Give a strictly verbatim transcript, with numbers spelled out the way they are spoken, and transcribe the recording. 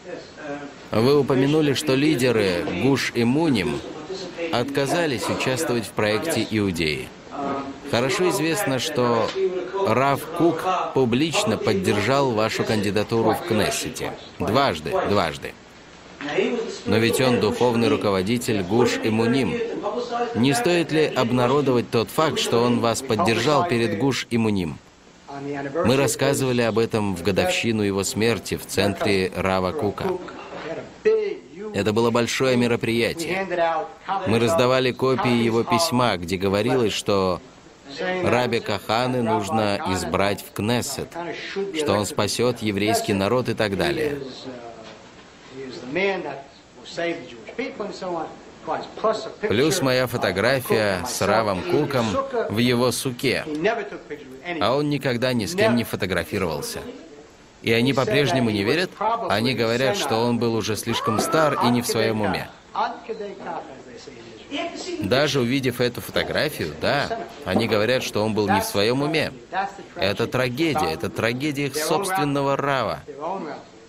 Вы упомянули, что лидеры Гуш и Муним отказались участвовать в проекте Иудеи. Хорошо известно, что Рав Кук публично поддержал вашу кандидатуру в Кнессете. Дважды, дважды. Но ведь он духовный руководитель Гуш и Муним. Не стоит ли обнародовать тот факт, что он вас поддержал перед Гуш и Муним? Мы рассказывали об этом в годовщину его смерти в центре Рава Кука. Это было большое мероприятие. Мы раздавали копии его письма, где говорилось, что Раби Каханы нужно избрать в Кнессет, что он спасет еврейский народ и так далее. Плюс моя фотография с Равом Куком в его суке, а он никогда ни с кем не фотографировался. И они по-прежнему не верят? Они говорят, что он был уже слишком стар и не в своем уме. Даже увидев эту фотографию, да, они говорят, что он был не в своем уме. Это трагедия, это трагедия их собственного Рава.